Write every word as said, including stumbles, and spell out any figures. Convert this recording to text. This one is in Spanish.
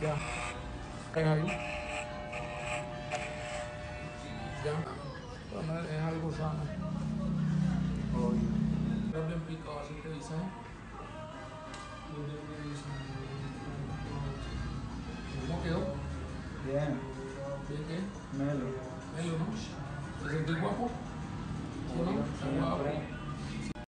Ya. Es ahí. Ya. Bueno, es algo sano. Obvio. Está bien picado, así te dicen. ¿Cómo quedó? Bien. ¿Bien qué? Melo. Melo, ¿no? ¿Te sentís guapo? ¿Sí, no? Obvio, Está siempre. guapo.